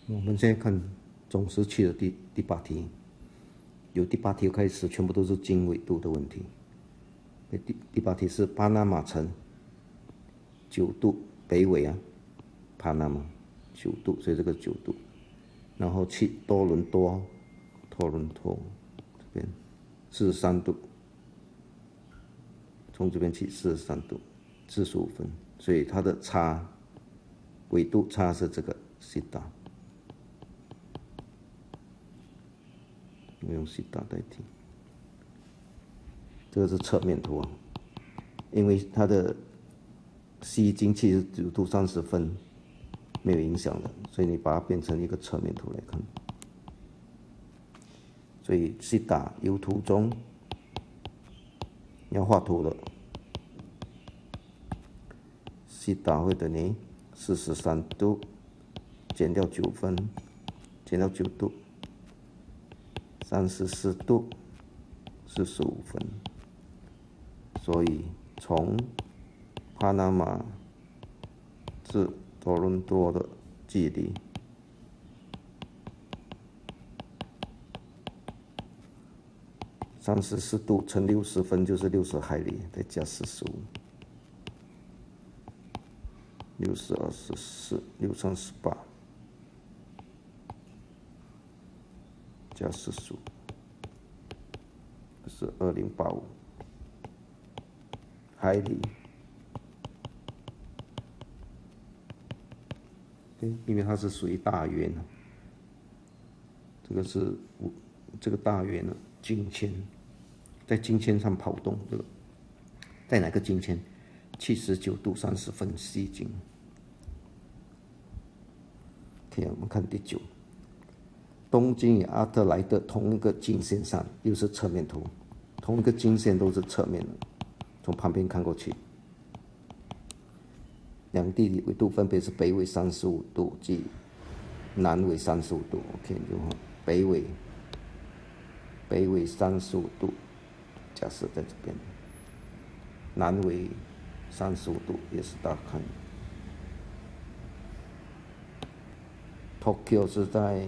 我们现在看总时期的第8题，由第8题开始，全部都是经纬度的问题。第8题是巴拿马城9度，北纬啊，巴拿马9度，所以这个9度。然后去多伦多这边43度，从这边去43度，45分，所以它的差纬度差是这个西塔。我用西塔代替，这个是侧面图啊，因为它的西经79度30分没有影响的，所以你把它变成一个侧面图来看。所以西塔有图中要画图了，西塔会等于43度减掉9分，减掉9度，34度45分。所以从巴拿马至多伦多的距离34度乘60分就是60海里，再加45，60×24，6乘18，加45，是2085海里。因为它是属于大圆，这个大圆呢，经签在经签上跑动，这个在哪个经签？79度30分西经。OK， 我们看第9，东经与阿德莱德同一个经线上，又是侧面图，同一个经线都是侧面的，从旁边看过去。两地的纬度分别是北纬35度及南纬35度。OK， 就北纬35度，假设在这边，南纬35度也是大看。Tokyo 是在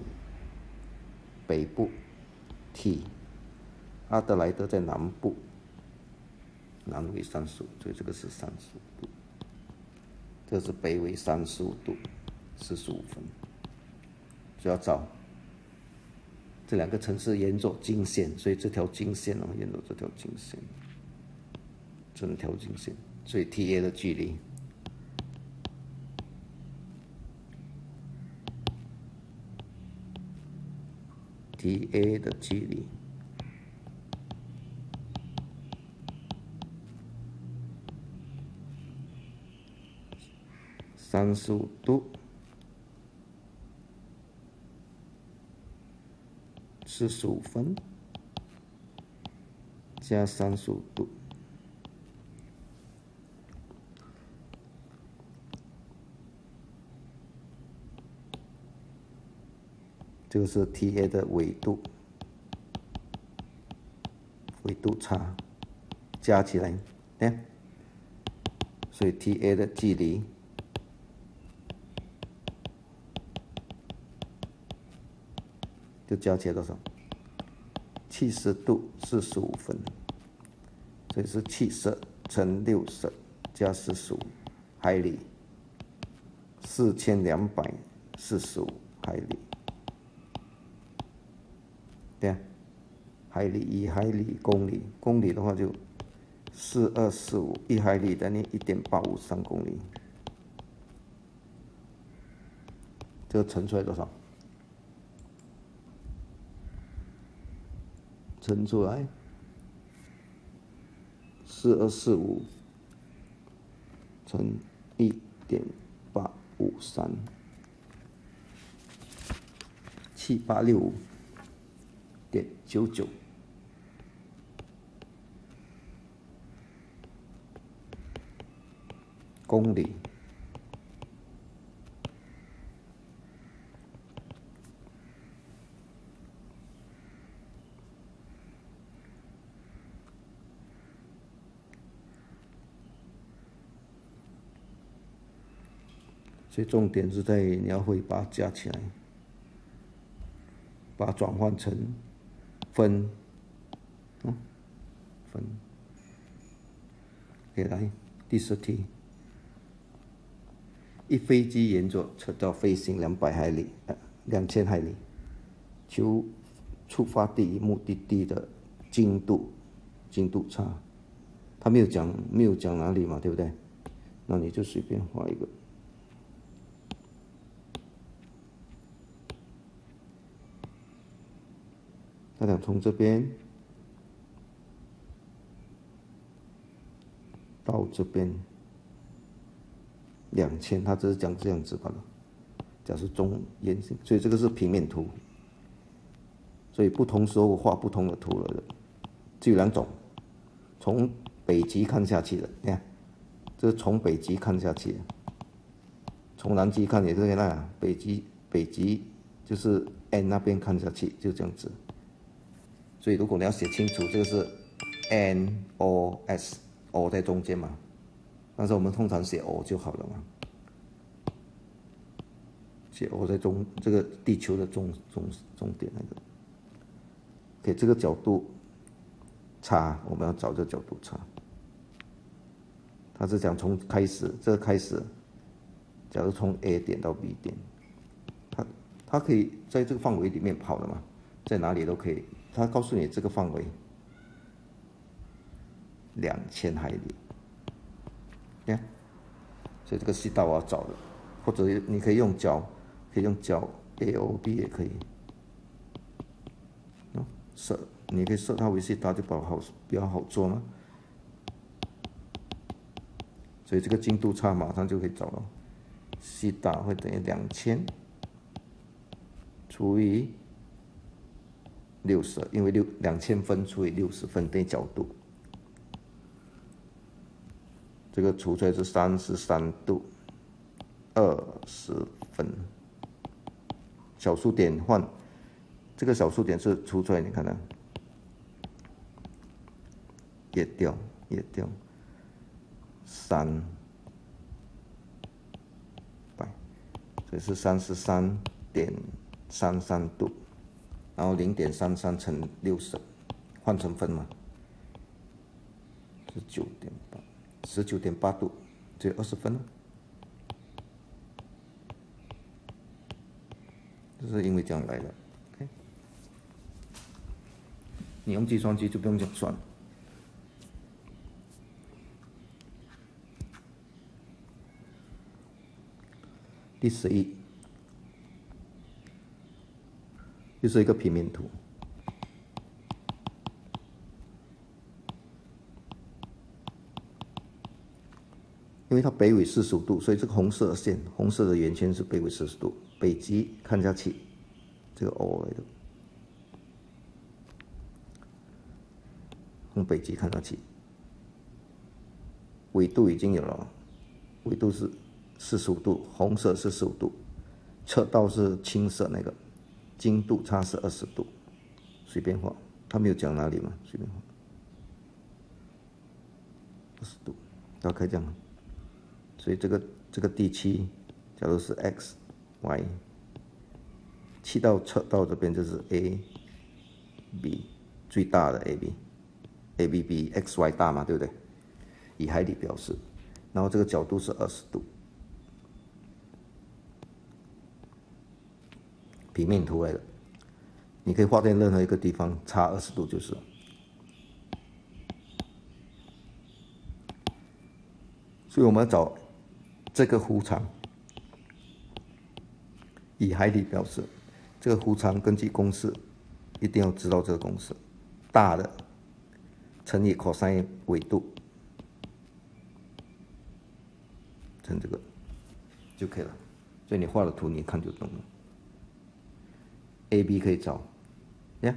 北部 T， 阿德莱德在南部，南纬35，所以这个是35度。这是北纬35度，45分，就要找这两个城市沿着经线，所以这条经线哦，沿着这条经线，整条经线，所以 TA 的距离，TA 的距离35度，45分，加35度，这个是 TA 的纬度差，加起来，对，所以 TA 的距离就加起来多少？70度45分，所以是70乘60加45海里，4245海里，对啊，海里1海里公里，公里的话就4245，一海里等于1.853公里，这个乘出来多少？乘出来4245乘1.853，7865.99公里。 所以重点是在你要会把它加起来，把它转换成分，分。OK， 来第10题，一飞机沿着赤道飞行200海里，2000海里，求出发地与目的地的经度差。他没有讲哪里嘛，对不对？那你就随便画一个。他讲从这边到这边2000，他只是讲这样子罢了。假设中圆形，所以这个是平面图。所以不同时候画不同的图了，只有2种，从北极看下去的，你看，这是从北极看下去的，从南极看也是那样，北极就是 N 那边看下去，就这样子。所以如果你要写清楚，这个是 NOS，O 在中间嘛，但是我们通常写 O 就好了嘛，写 O 在这个地球的中点那个。OK， 这个角度差，我们要找这个角度差。他是讲从这个开始，假如从 A 点到 B 点，它可以在这个范围里面跑的嘛，在哪里都可以。他告诉你这个范围2000海里，你看，所以这个西道我要找的，或者你可以用角 AOB 也可以。设你可以设它为西达就比较好做嘛，所以这个经度差马上就可以找了，西达会等于2000除以60，因为2000分除以60分等于角度，这个除出来是33度20分，小数点换。这个小数点是除出来，你看呢，也掉300，所以是33.33度，然后0.33乘60，换成分嘛，是19.8度，只有20分了。这是因为这样来的。你用计算机就不用这样算。第11，又是一个平面图。因为它北纬45度，所以这个红色的线，红色的圆圈是北纬40度，北极看下去，这个 O 来的。从北极看下去，纬度已经有了，纬度是45度，红色45度，赤道是青色那个，经度差是20度，随便画，他没有讲哪里嘛，随便画，20度，大概这样。所以这个地区，假如是 X、Y， 去到赤道这边就是 A、B， 最大的 AB。AB 比 XY 大嘛，对不对？以海里表示，然后这个角度是20度，平面图来的，你可以画在任何一个地方，差20度就是了。所以我们要找这个弧长，以海里表示，这个弧长根据公式，一定要知道这个公式，大的乘以 cosine 纬度，乘这个就可以了。所以你画的图你一看就懂了。AB 可以找，呀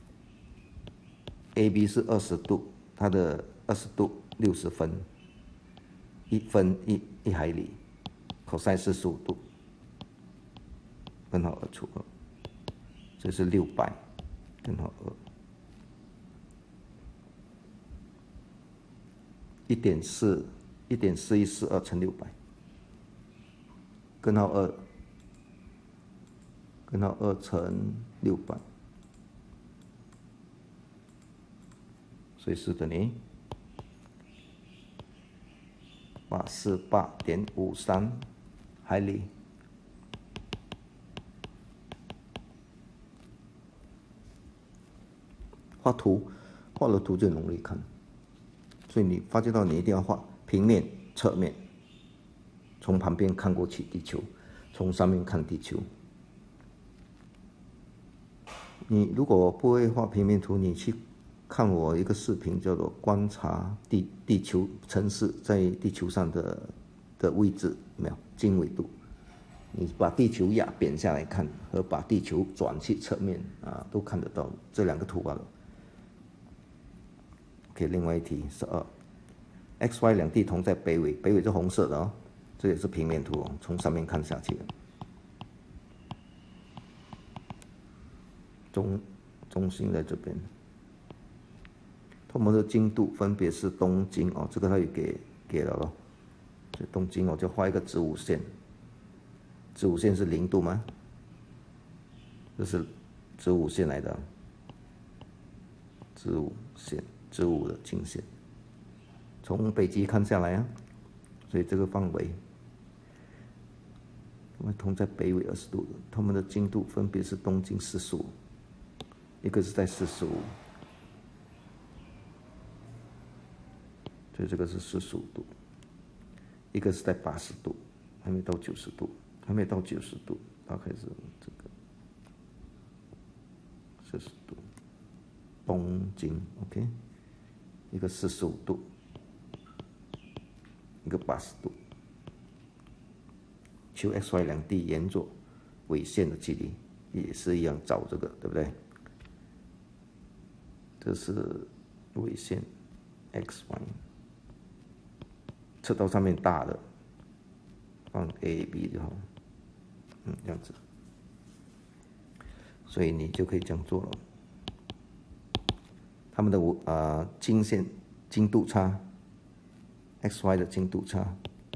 ，AB 是20度，它的20度60分，1分1海里 ，cosine 45度，根号2除2，这是600，根号2。1.4142乘600， 根号2，根号2乘600，所以是等于848.53海里。画图，画了图就容易看，所以你发觉到你一定要画平面、侧面，从旁边看过去地球，从上面看地球。你如果不会画平面图，你去看我一个视频，叫做观察地球城市在地球上的位置，有没有经纬度？你把地球压扁下来看，和把地球转去侧面啊，都看得到这2个图罢了。OK， 另外一题12，XY 两地同在北纬，北纬是红色的哦，这也是平面图哦，从上面看下去的。中心在这边，它们的经度分别是东经哦，这个它也给了咯。所以东经我就画一个子午线，子午线是0度吗？这是子午线来的，子午线，子午的经线，从北极看下来啊，所以这个范围，它们同在北纬20度的，它们的经度分别是东经45，一个是在45，所以这个是45度，一个是在80度，还没到90度，还没到90度，大概是这个40度，东经 OK， 一个45度，一个80度。求 XY 两地沿着纬线的距离，也是一样找这个，对不对？这是纬线 XY， 测到上面大的放 AB 就好，这样子，所以你就可以这样做了。他们的经线经度差 ，XY 的经度差。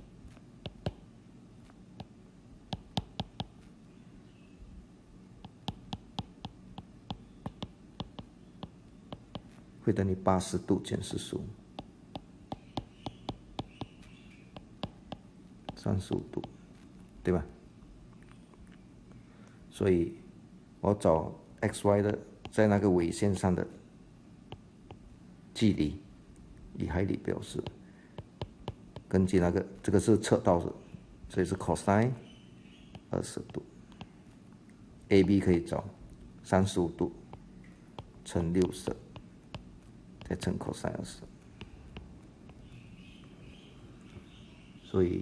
会等于80度减45， 35度，对吧？所以我找 XY 的在那个纬线上的距离，以海里表示。根据那个，这个是测到的，所以是 cosine 20度。AB 可以找35度乘60。再乘 cos 20，所以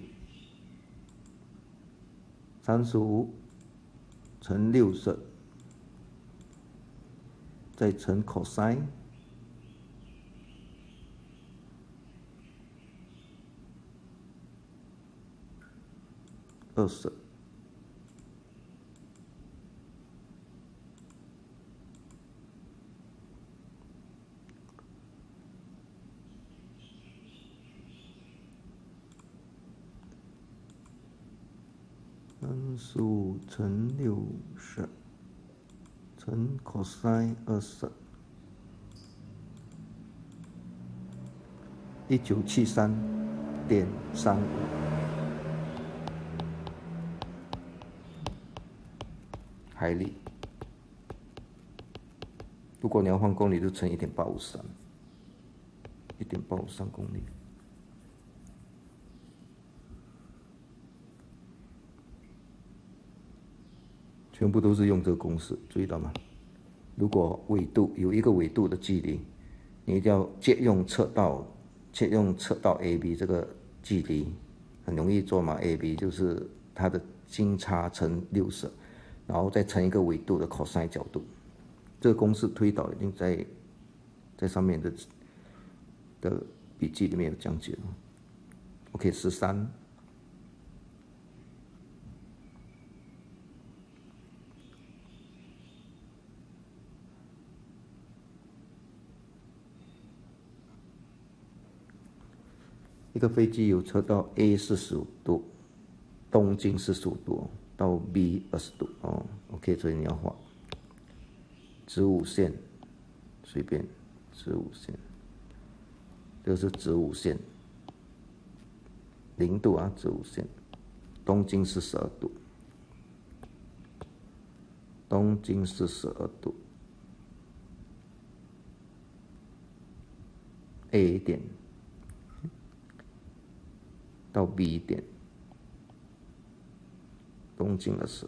35乘60，再乘 cos 20。35乘60乘 cos 20， 1973.35海里。如果你要换公里，就乘1.853，1.853公里。全部都是用这个公式，注意到吗？如果纬度有一个纬度的距离，你一定要借用测到 AB 这个距离，很容易做嘛。AB 就是它的经差乘60，然后再乘一个纬度的 cos 角度。这个公式推导已经在上面的笔记里面有讲解了。OK， 13。一个飞机有测到 A 45度东经45度到 B 20度哦。OK， 所以你要画子午线，随便子午线，这个是子午线0度啊，子午线，东经42度，东经42度 ，A 点到 B 点，东经20，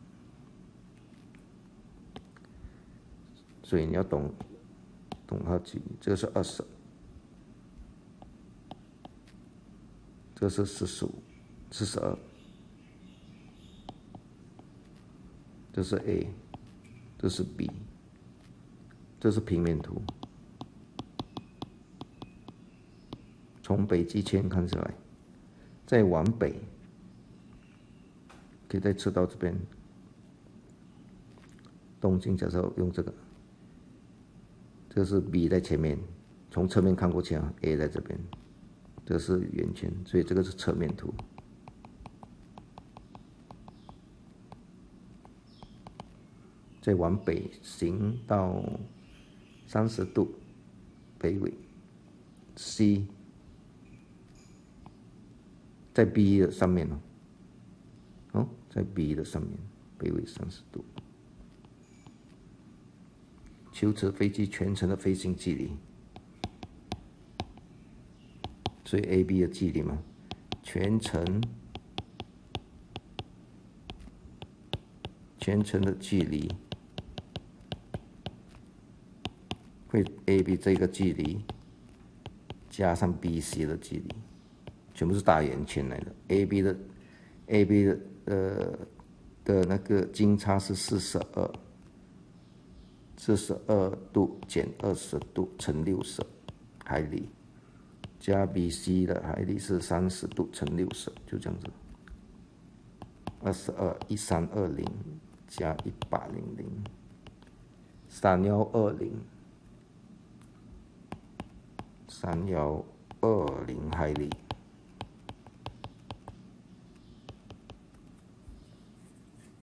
所以你要懂它的距离，这个是20，这个是45、42，这是 A， 这是 B， 这是平面图。从北极圈看下来，再往北，可以再吃到这边。东经假设用这个，这是 B 在前面，从侧面看过去啊 ，A 在这边，这是圆圈，所以这个是侧面图。再往北行到30度，北纬 C， 在 B 的上面哦，在 B 的上面，北纬30度。求此飞机全程的飞行距离，所以 AB 的距离嘛，全程的距离会 AB 这个距离加上 BC 的距离，全部是大圆圈来的。AB 的那个经差是42度减20度乘60海里，加 BC 的海里是30度乘60，就这样子。1320加1800，3120海里。